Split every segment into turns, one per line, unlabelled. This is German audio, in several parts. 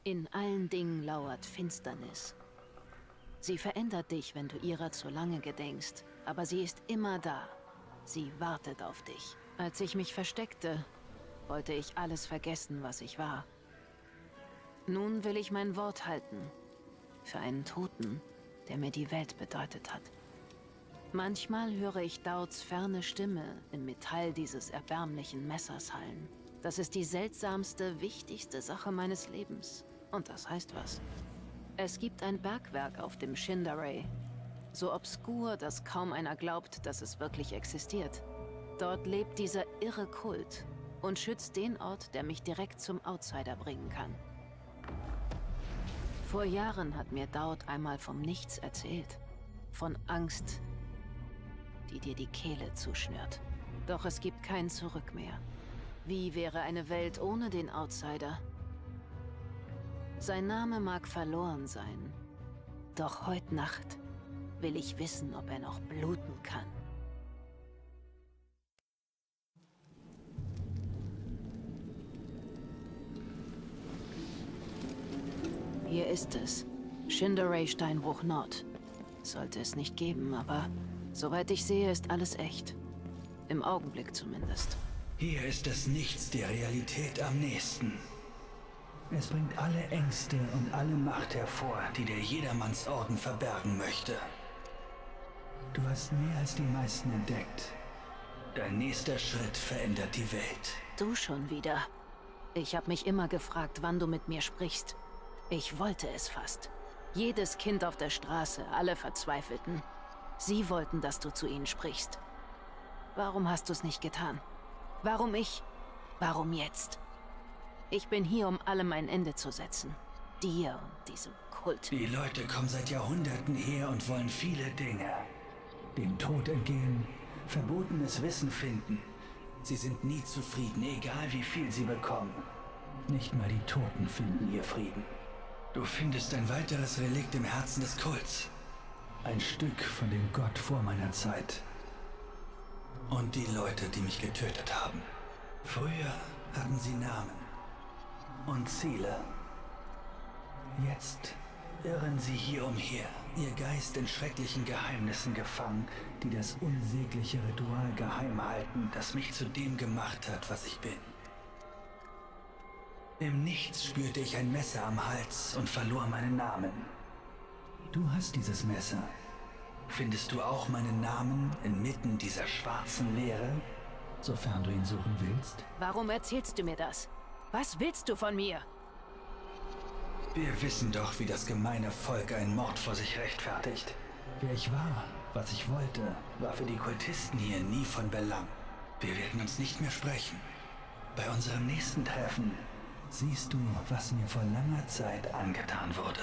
In allen Dingen lauert Finsternis. Sie verändert dich, wenn du ihrer zu lange gedenkst, aber sie ist immer da. Sie wartet auf dich. Als ich mich versteckte, wollte ich alles vergessen, was ich war. Nun will ich mein Wort halten. Für einen Toten, der mir die Welt bedeutet hat. Manchmal höre ich Dauds ferne Stimme im Metall dieses erbärmlichen Messers hallen. Das ist die seltsamste, wichtigste Sache meines Lebens. Und das heißt was. Es gibt ein Bergwerk auf dem Shindaray. So obskur, dass kaum einer glaubt, dass es wirklich existiert. Dort lebt dieser irre Kult und schützt den Ort, der mich direkt zum Outsider bringen kann. Vor Jahren hat mir Daud einmal vom Nichts erzählt. Von Angst, die dir die Kehle zuschnürt. Doch es gibt kein Zurück mehr. Wie wäre eine Welt ohne den Outsider? Sein Name mag verloren sein. Doch heute Nacht will ich wissen, ob er noch bluten kann. Hier ist es. Shindaray Steinbruch Nord. Sollte es nicht geben, aber soweit ich sehe, ist alles echt. Im Augenblick zumindest.
Hier ist das Nichts der Realität am nächsten. Es bringt alle Ängste und alle Macht hervor, die der Jedermannsorden verbergen möchte. Du hast mehr als die meisten entdeckt. Dein nächster Schritt verändert die Welt.
Du schon wieder. Ich habe mich immer gefragt, wann du mit mir sprichst. Ich wollte es fast. Jedes Kind auf der Straße, alle verzweifelten. Sie wollten, dass du zu ihnen sprichst. Warum hast du es nicht getan? Warum ich? Warum jetzt? Ich bin hier, um allem ein Ende zu setzen. Dir und diesem Kult.
Die Leute kommen seit Jahrhunderten her und wollen viele Dinge. Dem Tod entgehen, verbotenes Wissen finden. Sie sind nie zufrieden, egal wie viel sie bekommen. Nicht mal die Toten finden ihr Frieden. Du findest ein weiteres Relikt im Herzen des Kults. Ein Stück von dem Gott vor meiner Zeit. Und die Leute, die mich getötet haben. Früher hatten sie Namen und Ziele. Jetzt irren sie hier umher, ihr Geist in schrecklichen Geheimnissen gefangen, die das unsägliche Ritual geheim halten, das mich zu dem gemacht hat, was ich bin. Im Nichts spürte ich ein Messer am Hals und verlor meinen Namen. Du hast dieses Messer. Findest du auch meinen Namen inmitten dieser schwarzen Leere? Sofern du ihn suchen willst.
Warum erzählst du mir das? Was willst du von mir?
Wir wissen doch, wie das gemeine Volk einen Mord vor sich rechtfertigt. Wer ich war, was ich wollte, war für die Kultisten hier nie von Belang. Wir werden uns nicht mehr sprechen. Bei unserem nächsten Treffen siehst du, was mir vor langer Zeit angetan wurde.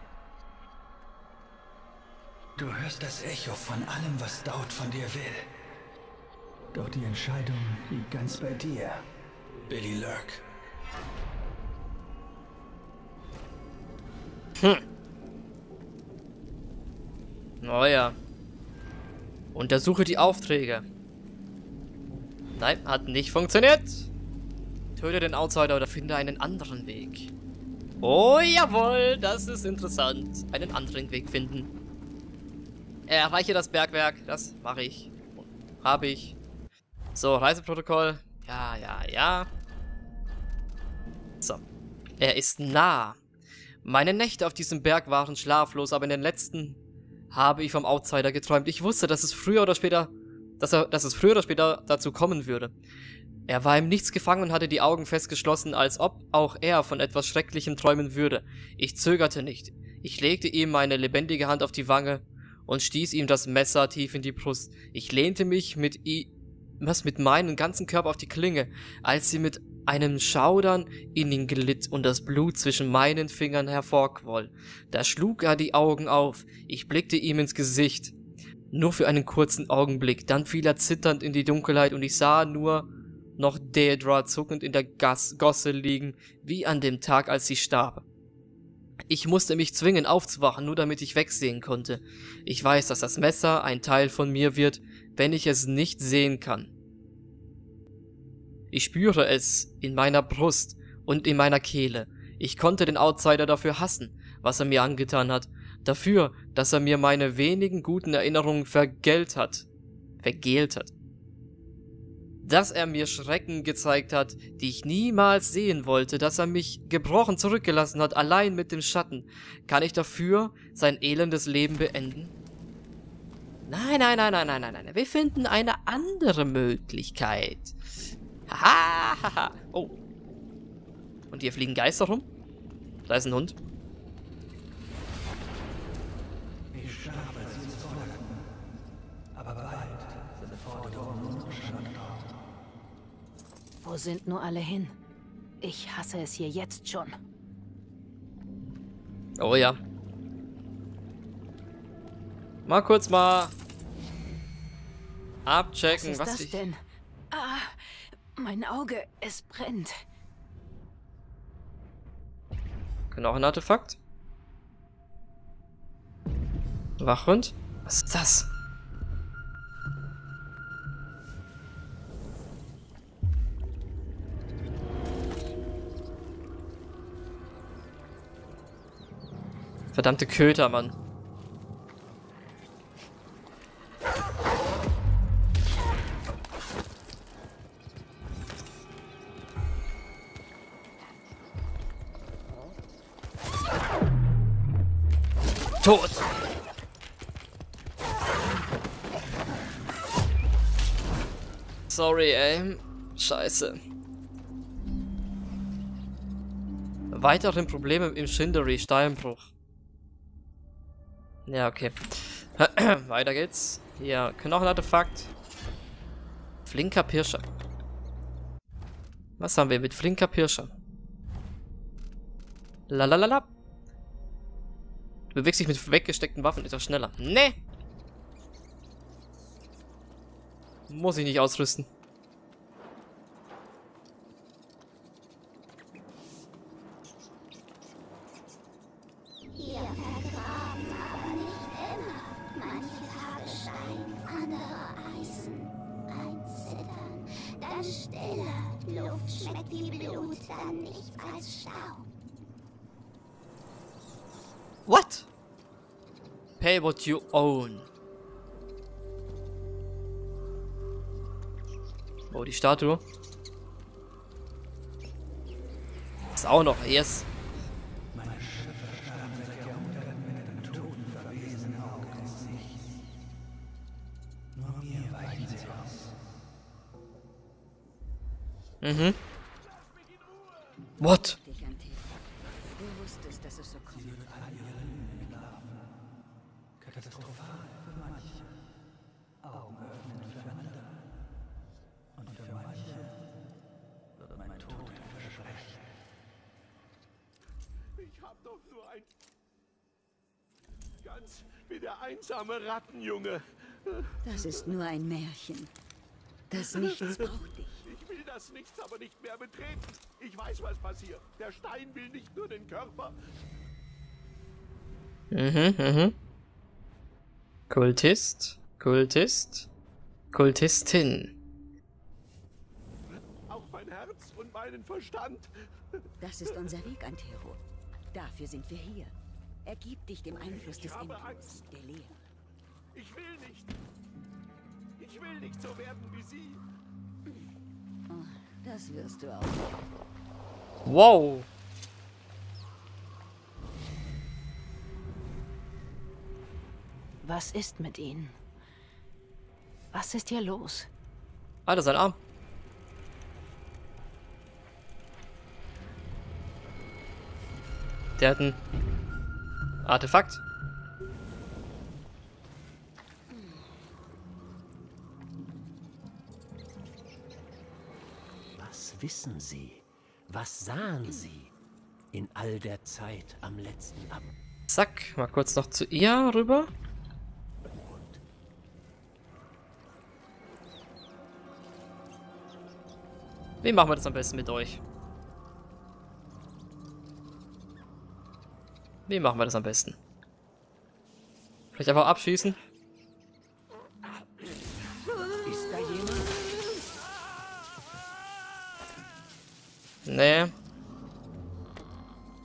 Du hörst das Echo von allem, was Daud von dir will. Doch die Entscheidung liegt ganz bei dir, Billy Lurk.
Oh ja. Untersuche die Aufträge. Nein, hat nicht funktioniert. Töte den Outsider oder finde einen anderen Weg. Oh jawohl, das ist interessant. Einen anderen Weg finden. Erreiche das Bergwerk. Das mache ich. Habe ich. So, Reiseprotokoll. Ja, ja, ja. So. Er ist nah. Meine Nächte auf diesem Berg waren schlaflos, aber in den letzten habe ich vom Outsider geträumt. Ich wusste, dass es früher oder später dazu kommen würde. Er war im Nichts gefangen und hatte die Augen fest geschlossen, als ob auch er von etwas Schrecklichem träumen würde. Ich zögerte nicht. Ich legte ihm meine lebendige Hand auf die Wange und stieß ihm das Messer tief in die Brust. Ich lehnte mich mit meinem ganzen Körper auf die Klinge, als sie mit einem Schaudern in ihn glitt und das Blut zwischen meinen Fingern hervorquoll. Da schlug er die Augen auf. Ich blickte ihm ins Gesicht. Nur für einen kurzen Augenblick. Dann fiel er zitternd in die Dunkelheit und ich sah nur noch Daedra zuckend in der Gosse liegen, wie an dem Tag, als sie starb. Ich musste mich zwingen, aufzuwachen, nur damit ich wegsehen konnte. Ich weiß, dass das Messer ein Teil von mir wird, wenn ich es nicht sehen kann. Ich spüre es in meiner Brust und in meiner Kehle. Ich konnte den Outsider dafür hassen, was er mir angetan hat. Dafür, dass er mir meine wenigen guten Erinnerungen vergällt hat. Dass er mir Schrecken gezeigt hat, die ich niemals sehen wollte, dass er mich gebrochen zurückgelassen hat, allein mit dem Schatten. Kann ich dafür sein elendes Leben beenden? Nein, nein, nein, nein, nein, nein, nein. Wir finden eine andere Möglichkeit. Haha. Oh. Und hier fliegen Geister rum? Da ist ein Hund.
Ich schaffe sie zu folgen. Aber bald sind Forderungen unbeschränkt.
Wo sind nur alle hin? Ich hasse es hier jetzt schon.
Oh ja. Mal abchecken,
Was ist das denn? Ah, mein Auge, es brennt.
Knochenartefakt. Wachhund. Was ist das? Verdammte Köter, Mann. Tot! Sorry, ey. Scheiße. Weitere Probleme im Shindery Steinbruch. Ja, okay. Weiter geht's. Hier, Knochenartefakt. Flinker Pirscher. Was haben wir mit Flinker Pirscher? Lalalala. Du bewegst dich mit weggesteckten Waffen etwas schneller. Nee! Muss ich nicht ausrüsten.
Hier vergraben, aber nicht immer. Manche Tage Stein, andere Eisen. Ein Zittern, dann Stille. Luft schmeckt wie Blut, dann nichts als Staub.
What? Pay what you own. Oh, die Statue. Ist auch noch, yes.
Meine Schiffe starben seit Jahrhunderten mit einem toten, verwesenen Auge ins Nichts. Nur mir weichen sie aus.
Mhm. What?
Du wusstest, dass es so kommt.
Katastrophal für manche. Augen öffnen für andere. Und für manche wird mein Tod ein Versprechen.
Ich hab doch nur ein... Ganz wie der einsame Rattenjunge.
Das ist nur ein Märchen. Das Nichts braucht dich.
Ich will das Nichts aber nicht mehr betreten. Ich weiß, was passiert. Der Stein will nicht nur den Körper.
Kultist, Kultist, Kultistin.
Auch mein Herz und meinen Verstand.
Das ist unser Weg, Antero. Dafür sind wir hier. Ergib dich dem Einfluss des
habe
Endlos,
Angst.
der Leere.
Ich will nicht. Ich will nicht so werden wie sie.
Oh, das wirst du auch.
Wow.
Was ist mit ihnen? Was ist hier los?
Ah, das ist ein Arm. Der hat ein Artefakt.
Was wissen Sie? Was sahen Sie in all der Zeit am letzten Abend?
Zack, mal kurz noch zu ihr rüber. Wie machen wir das am besten mit euch? Wie machen wir das am besten? Vielleicht einfach abschießen?
Ist da jemand?
Nee.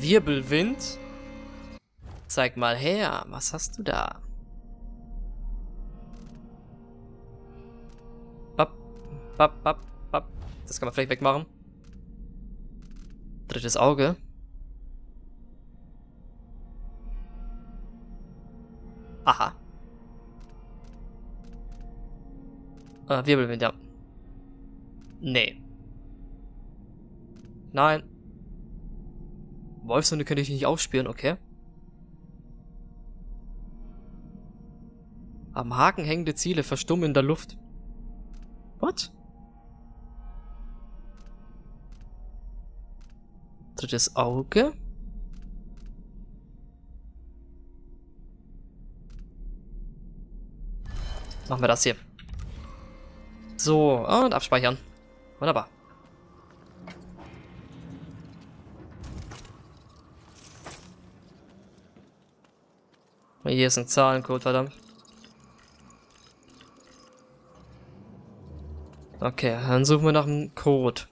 Wirbelwind. Zeig mal her, was hast du da? Bap, bap, bap, bap. Das kann man vielleicht wegmachen. Drittes Auge. Aha. Wirbelwind, ja. Nee. Nein. Wolfshunde könnte ich nicht aufspüren, okay. Am Haken hängende Ziele verstummen in der Luft. What? Drittes Auge. Machen wir das hier. So, und abspeichern. Wunderbar. Hier ist ein Zahlencode, verdammt. Okay, dann suchen wir nach einem Code.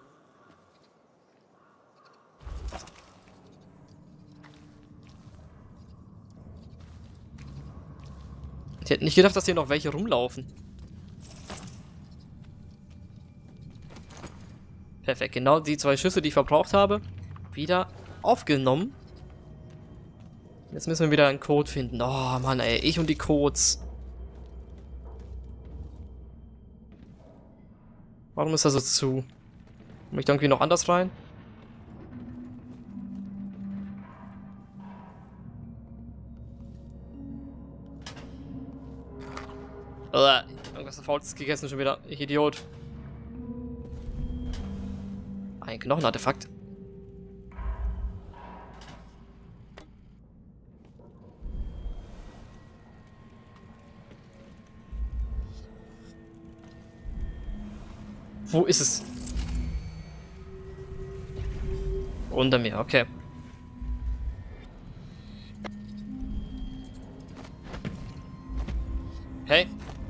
Ich hätte nicht gedacht, dass hier noch welche rumlaufen. Perfekt, genau die 2 Schüsse, die ich verbraucht habe, wieder aufgenommen. Jetzt müssen wir wieder einen Code finden. Oh Mann, ey, ich und die Codes. Warum ist er so zu? Komme ich da irgendwie noch anders rein? Irgendwas Faulstes gegessen schon wieder. Ich Idiot. Ein Knochenartefakt. Wo ist es? Unter mir, okay. Hey.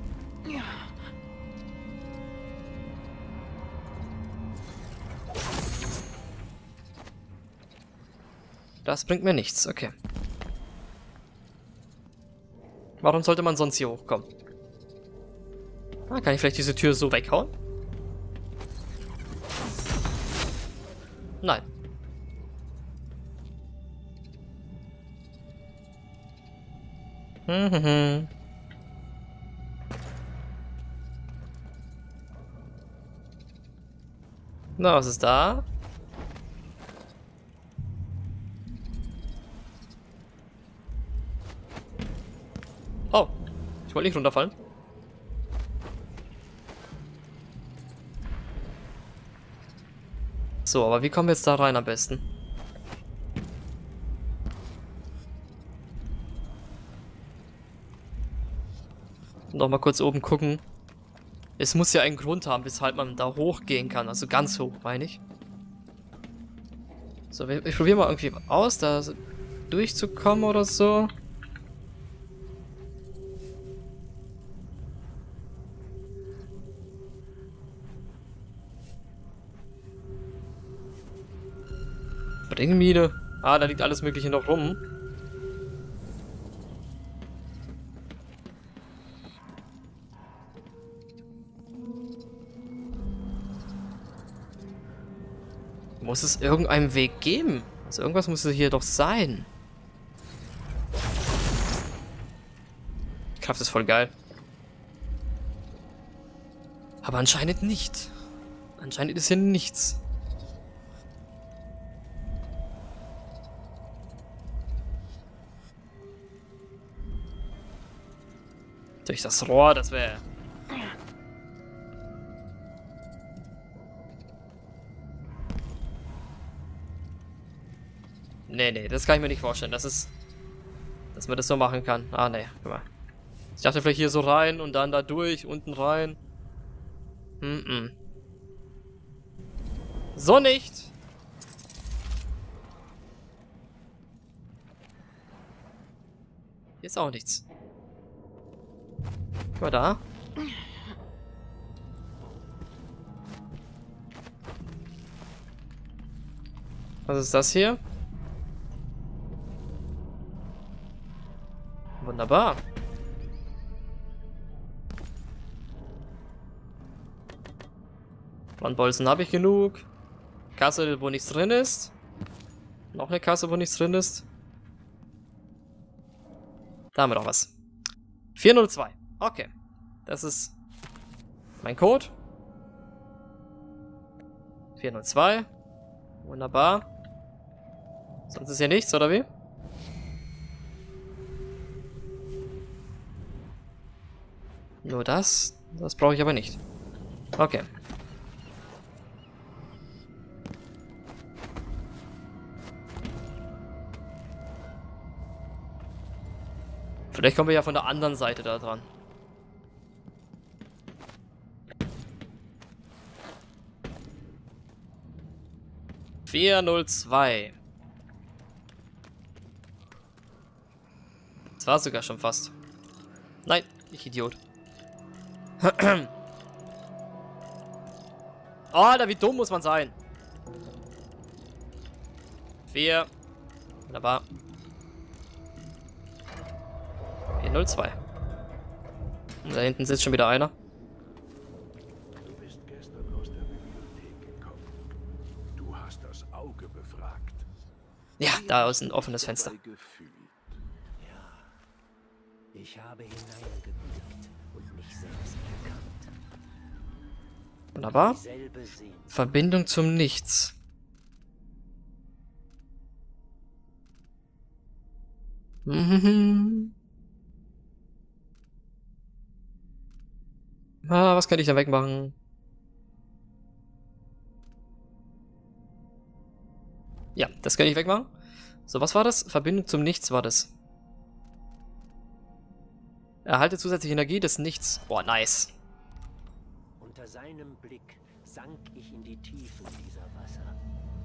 Das bringt mir nichts, okay. Warum sollte man sonst hier hochkommen? Ah, kann ich vielleicht diese Tür so weghauen? Nein. Na, was ist da? Oh, ich wollte nicht runterfallen. So, aber wie kommen wir jetzt da rein am besten? Noch mal kurz oben gucken. Es muss ja einen Grund haben, weshalb man da hochgehen kann. Also ganz hoch, meine ich. So, ich probiere mal irgendwie aus, da durchzukommen oder so. Ringmine. Ah, da liegt alles Mögliche noch rum. Muss es irgendeinen Weg geben? Also irgendwas muss hier doch sein. Die Kraft ist voll geil. Aber anscheinend nicht. Anscheinend ist hier nichts. Durch das Rohr, das wäre... Nee, das kann ich mir nicht vorstellen. Das ist... Dass man das so machen kann. Ah, nee, guck mal. Ich dachte vielleicht hier so rein und dann da durch, unten rein. So nicht! Hier ist auch nichts. Guck mal da. Was ist das hier? Wunderbar. Bolzen habe ich genug. Kasse, wo nichts drin ist. Noch eine Kasse, wo nichts drin ist. Da haben wir doch was. 402. Okay. Das ist mein Code. 402. Wunderbar. Sonst ist hier nichts, oder wie? Nur das. Das brauche ich aber nicht. Okay. Vielleicht kommen wir ja von der anderen Seite da dran. (402). Das war sogar schon fast. Nein, ich Idiot. Oh, Alter, wie dumm muss man sein? 4. Wunderbar. 402. Und da hinten sitzt schon wieder einer.
Du bist gestern aus der Bibliothek gekommen. Du hast das Auge befragt.
Ja, da ist ein offenes Fenster.
Ich habe hineingeblickt und mich selbst erkannt.
Wunderbar.
Dieselbe Sehnsucht.
Verbindung zum Nichts. Was kann ich da wegmachen? Ja, das kann ich wegmachen. So, was war das? Verbindung zum Nichts war das. Erhalte zusätzliche Energie des Nichts. Boah, nice.
Unter seinem Blick sank ich in die Tiefen dieser Wasser.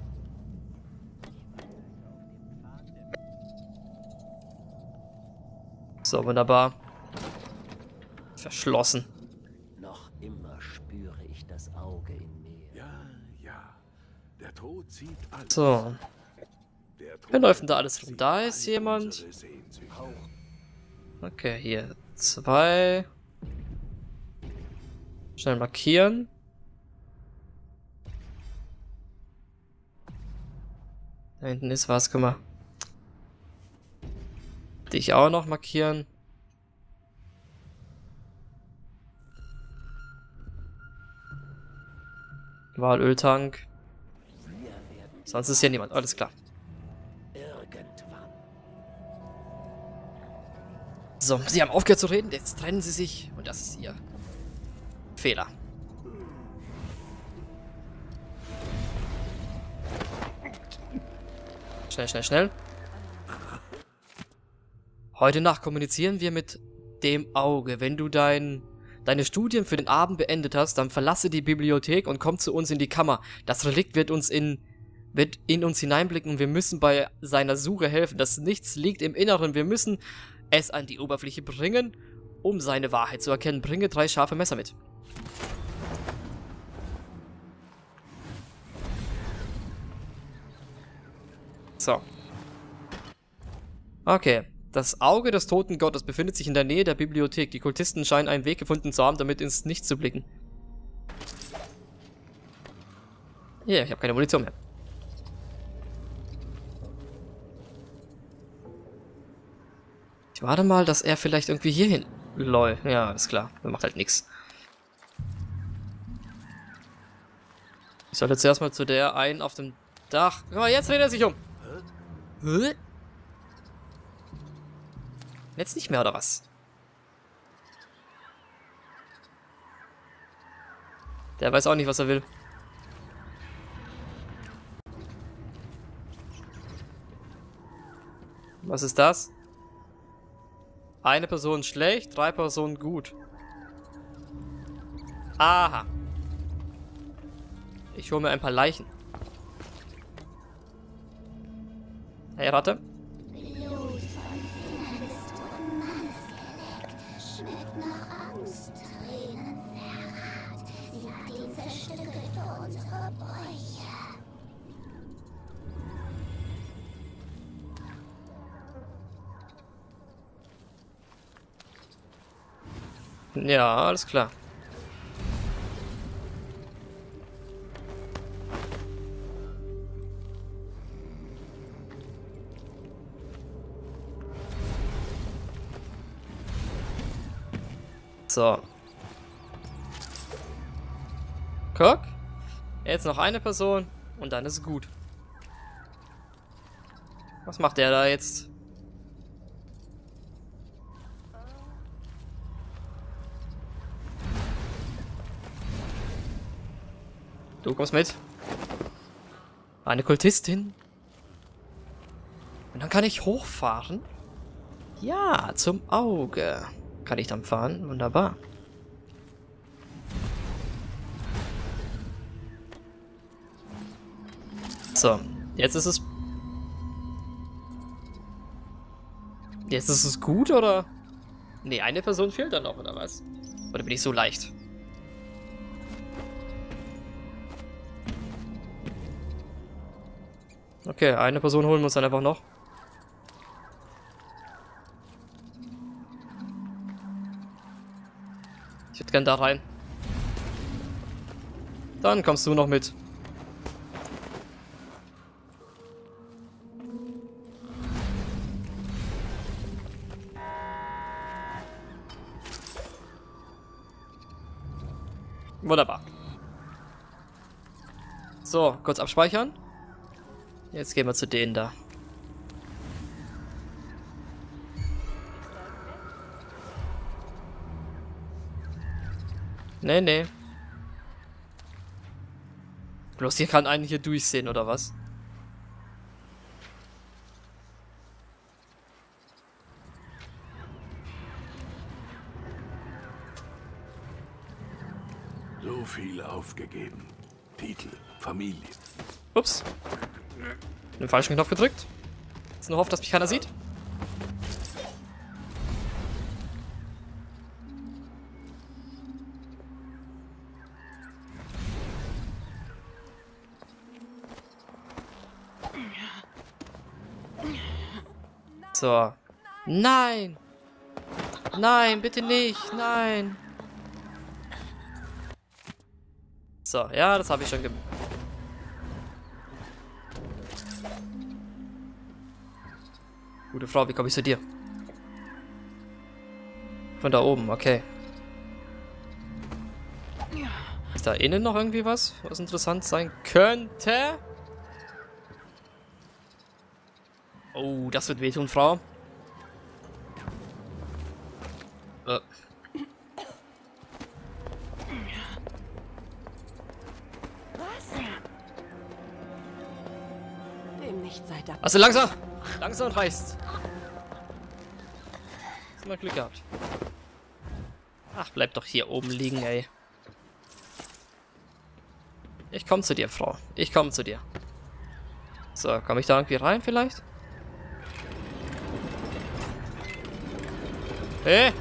So, wunderbar. Verschlossen.
Noch immer spüre ich das Auge in mir.
Ja, ja. Der Tod sieht alles.
So.
Der Tod
Wer läuft denn da alles rum? Da ist
all
jemand.
unsere Sehnsüchte.
Okay, hier 2. Schnell markieren. Da hinten ist was, guck mal. Dich auch noch markieren. Walöltank. Sonst ist hier niemand, alles klar.
Irgendwann.
So, sie haben aufgehört zu reden, jetzt trennen sie sich und das ist ihr Fehler. Schnell, schnell, schnell. Heute Nacht kommunizieren wir mit dem Auge. Wenn du deine Studien für den Abend beendet hast, dann verlasse die Bibliothek und komm zu uns in die Kammer. Das Relikt wird in uns hineinblicken und wir müssen bei seiner Suche helfen. Das Nichts liegt im Inneren. Wir müssen es an die Oberfläche bringen, um seine Wahrheit zu erkennen. Bringe 3 scharfe Messer mit. So. Okay. Das Auge des toten Gottes befindet sich in der Nähe der Bibliothek. Die Kultisten scheinen einen Weg gefunden zu haben, damit ins Nichts zu blicken. Ja, ich habe keine Munition mehr. Ich warte mal, dass er vielleicht irgendwie hier hin... Lol, ja, ist klar. Er macht halt nichts. Ich sollte jetzt erstmal zu der einen auf dem Dach... Guck mal, jetzt dreht er sich um. Hä? Jetzt nicht mehr, oder was? Der weiß auch nicht, was er will. Was ist das? Eine Person schlecht, 3 Personen gut. Aha. Ich hole mir ein paar Leichen. Hey, Ratte.
Schmeckt nach Angst, Tränen, Verrat. Sie hat ihn zerstückelt für unsere Bräuche.
Ja, alles klar. So. Guck. Jetzt noch eine Person und dann ist es gut. Was macht der da jetzt? Du kommst mit. Eine Kultistin. Und dann kann ich hochfahren. Ja, zum Auge. Kann ich dann fahren? Wunderbar. So, jetzt ist es... Jetzt ist es gut, oder? Nee, eine Person fehlt dann noch, oder was? Oder bin ich so leicht? Okay, eine Person holen wir uns dann einfach noch. Ich hätte gern da rein. Dann kommst du noch mit. Wunderbar. So, kurz abspeichern. Jetzt gehen wir zu denen da. Nee, nee. Bloß hier kann einen hier durchsehen, oder was?
So viel aufgegeben. Titel, Familie.
Ups. Den falschen Knopf gedrückt. Jetzt nur hofft, dass mich keiner sieht. So. Nein! Nein, bitte nicht! Nein! So, ja, das habe ich schon Gute Frau, wie komme ich zu dir? Von da oben, okay. Ist da innen noch irgendwie was interessant sein könnte? Oh, das wird wehtun, Frau.
Dem nicht sei Dank.
Also langsam! Langsam und reißt. Hast du mal Glück gehabt. Ach, bleib doch hier oben liegen, ey. Ich komm zu dir, Frau. Ich komm zu dir. So, komme ich da irgendwie rein vielleicht? Hey!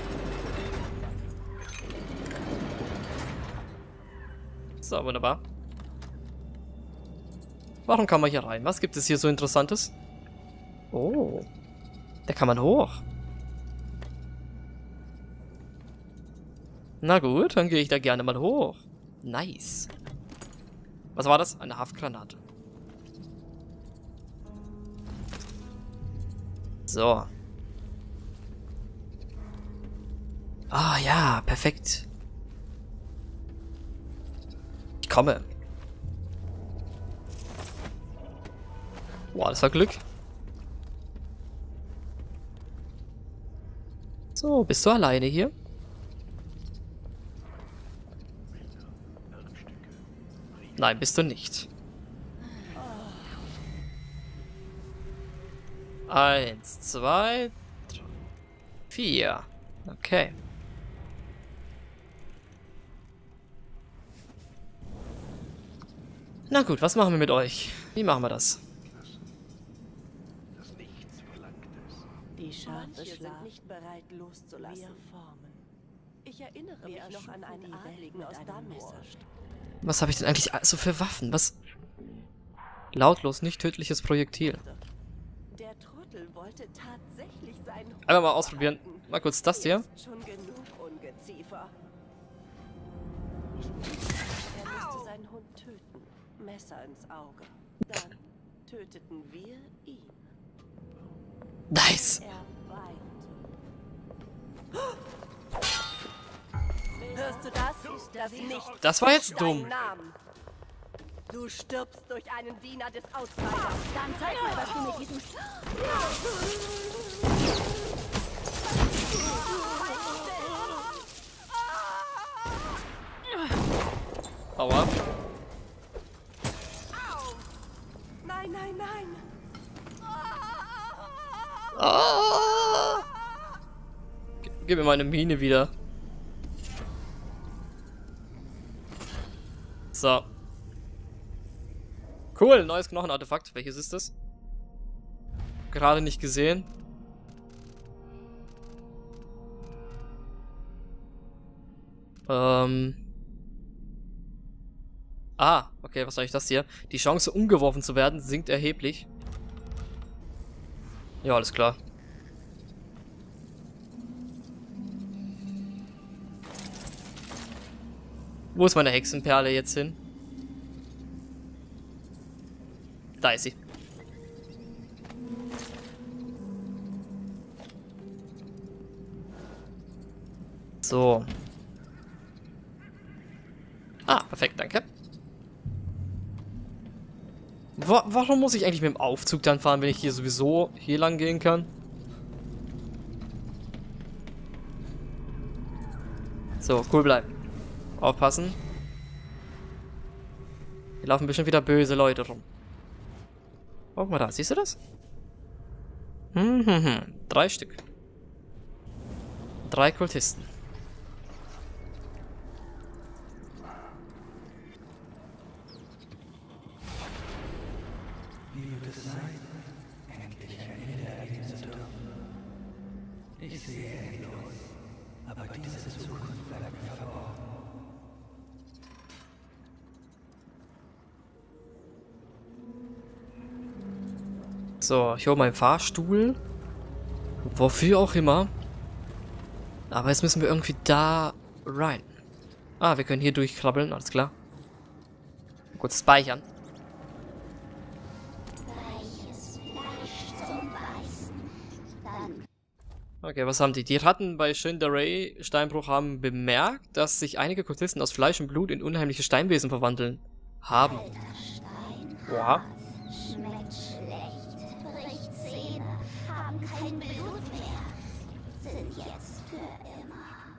So, wunderbar. Warum kann man hier rein? Was gibt es hier so Interessantes? Oh. Da kann man hoch. Na gut, dann gehe ich da gerne mal hoch. Nice. Was war das? Eine Haftgranate. So. Ah ja, perfekt. Ich komme. Boah, das war Glück. So, bist du alleine hier? Nein, bist du nicht. 1, 2, 3, 4. Okay. Na gut, was machen wir mit euch? Wie machen wir das?
Das Nichts verlangt es.
Die Schafe
Manche
sind
sind
nicht bereit loszulassen.
Wir formen.
Ich erinnere mich noch an einen Adligen aus Dunmore.
Was habe ich denn eigentlich so für Waffen? Was? Lautlos, nicht tödliches Projektil.
Der Trottel wollte tatsächlich seinen
Einmal mal ausprobieren. Mal kurz das hier.
Ist schon genug ungezähmt. Ungeziefer. Er musste seinen Hund töten. Messer ins Auge. Dann töteten wir ihn.
Nice.
Er weinte. Hörst du das? Das nicht.
Das war jetzt dumm.
Deinen Namen. Du stirbst durch einen Diener des Outsiders.
Dann zeig mal, was du mit diesem...
Aua.
Nein, nein, nein.
Ah. Gib mir meine Mine wieder. So. Cool, neues Knochenartefakt. Welches ist das? Gerade nicht gesehen. Ah, okay, was soll ich das hier? Die Chance, umgeworfen zu werden, sinkt erheblich. Ja, alles klar. Wo ist meine Hexenperle jetzt hin? Da ist sie. So. Ah, perfekt, danke. Warum muss ich eigentlich mit dem Aufzug dann fahren, wenn ich hier sowieso hier lang gehen kann? So, cool bleiben. Aufpassen. Hier laufen bestimmt wieder böse Leute rum. Guck mal da, siehst du das? 3 Stück. 3 Kultisten.
Wie wird es sein, endlich ein Ende erleben zu dürfen? Ich sehe endlos, aber diese Zukunft bleibt mir verborgen.
So, ich hole meinen Fahrstuhl. Wofür auch immer. Aber jetzt müssen wir irgendwie da rein. Ah, wir können hier durchkrabbeln, alles klar. Kurz speichern.
Weiches Fleisch zum Beißen. Dann
Okay, was haben die? Die Ratten bei Shindaray Steinbruch haben bemerkt, dass sich einige Kultisten aus Fleisch und Blut in unheimliche Steinwesen verwandeln haben.
alter Stein.
Oha.
Schmeckt schlecht. Bricht Zähne. Haben kein Blut mehr. Sind jetzt für immer.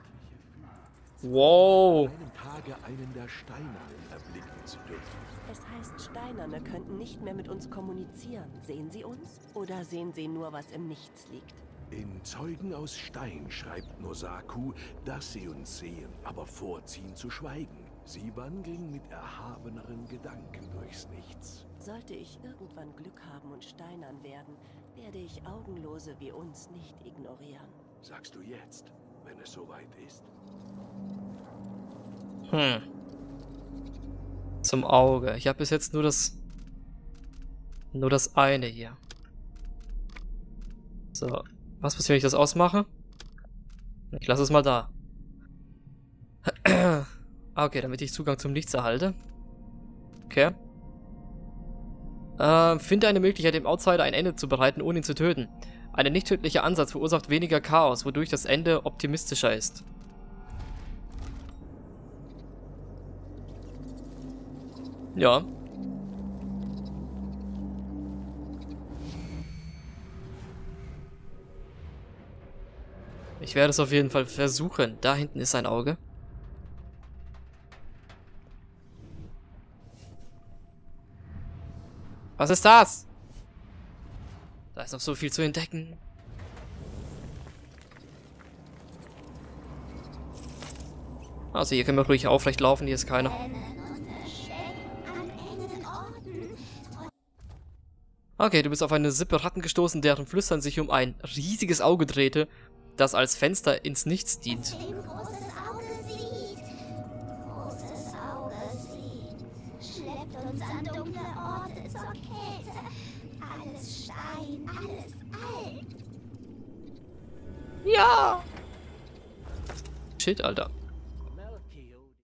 Wow.
Einem Tage einen der Steinern erblicken zu dürfen.
Es heißt, Steinerne könnten nicht mehr mit uns kommunizieren. Sehen sie uns? Oder sehen sie nur, was im Nichts liegt?
In Zeugen aus Stein schreibt Nosaku, dass sie uns sehen, aber vorziehen zu schweigen. Sie wandeln mit erhabeneren Gedanken durchs Nichts.
Sollte ich irgendwann Glück haben und steinern werden, werde ich Augenlose wie uns nicht ignorieren.
Sagst du jetzt, wenn es soweit ist?
Zum Auge. Ich habe bis jetzt nur das eine hier. So. Was passiert, wenn ich das ausmache? Ich lasse es mal da. Okay, damit ich Zugang zum Nichts erhalte. Okay. Finde eine Möglichkeit, dem Outsider ein Ende zu bereiten, ohne ihn zu töten. Ein nicht tödlicher Ansatz verursacht weniger Chaos, wodurch das Ende optimistischer ist. Ja. Ich werde es auf jeden Fall versuchen. Da hinten ist ein Auge. Was ist das? Da ist noch so viel zu entdecken. Also hier können wir ruhig aufrecht laufen, hier ist keiner. Okay, du bist auf eine Sippe Ratten gestoßen, deren Flüstern sich um ein riesiges Auge drehte, das als Fenster ins Nichts dient.
Großes Auge sieht. Großes Auge sieht. Schleppt uns an dunkle Orte zur Kälte. Alles Stein, alles alt.
Ja! shit, Alter.